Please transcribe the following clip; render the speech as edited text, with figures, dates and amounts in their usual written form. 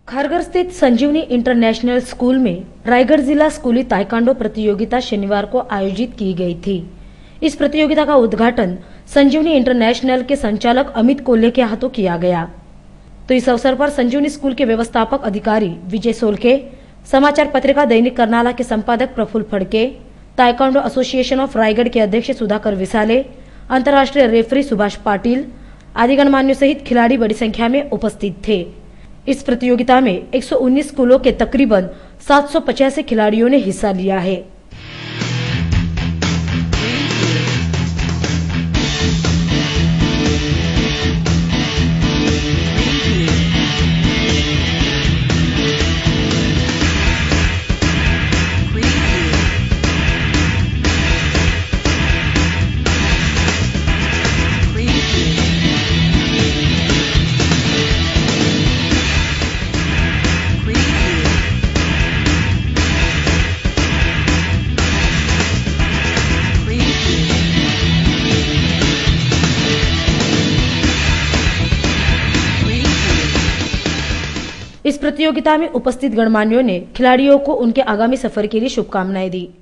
खरगर स्थित संजीवनी international school में रायगढ़ जिला स्कूली ताइक्वांडो प्रतियोगिता शनिवार को आयोजित की गई थी। इस प्रतियोगिता का उद्घाटन संजीवनी इंटरनेशनल के संचालक अमित कोल्हे के हाथों किया गया। तो इस अवसर पर संजीवनी स्कूल के व्यवस्थापक अधिकारी विजय सोलके, समाचार पत्रिका दैनिक करनाला के संपादक Prafulla Phadke, taekwondo association of Raigad के अध्यक्ष सुधाकर विसाले, अंतर्राष्ट्रीय रेफरी सुभाष पाटिल आदि गणमान्यों सहित खिलाड़ी बड़ी संख्या में उपस्थित थे। इस प्रतियोगिता में 119 स्कूलों के तकरीबन 785 खिलाड़ियों ने हिस्सा लिया है। इस प्रतियोगिता में उपस्थित गणमान्यों ने खिलाड़ियों को उनके आगामी सफर के लिए शुभकामनाएं दी।